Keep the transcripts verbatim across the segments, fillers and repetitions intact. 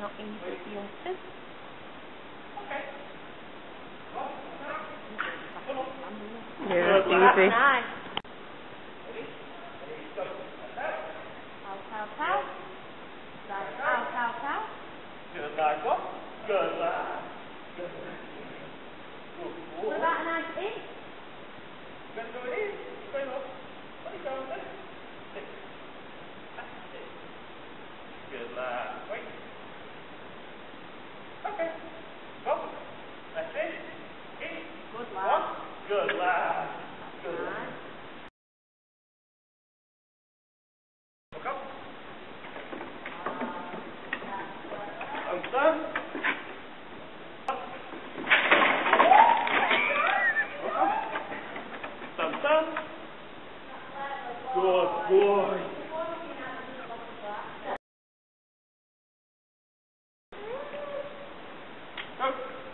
not easy for youngsters. Okay. Yeah, it's easy. Nice. Pow, pow, pow. Right, pow, pow, pow. Good lad, go. Good lad. Good. What about a nice in? Let's go in. Straight up. What are you going there? Good lad. Wait. Okay. Go. That's it. In. Good lad. One. Good lad. Good lad. Nice. Look up. Understand? Understand? Good boy. Go.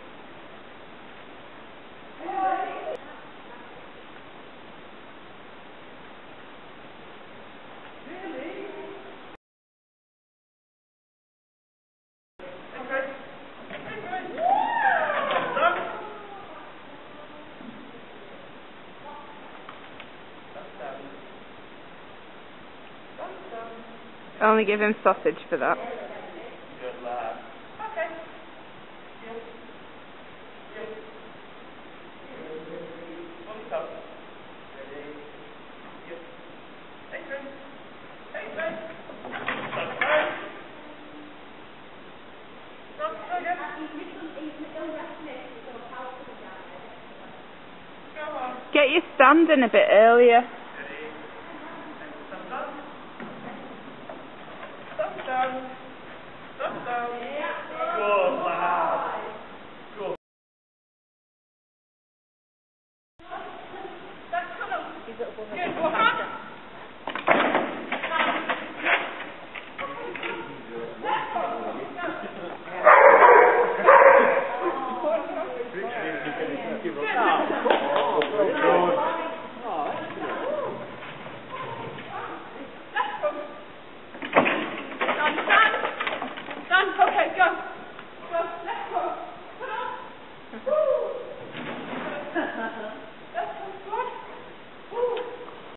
Only give him sausage for that. Good lad. Okay. Yeah. Yeah. One cup. Ready? Yep. Hey, friend. Hey, friend. Okay. No, go again. Go on. Get your stand in a bit earlier. Ready? Thumbs up. Thumbs down.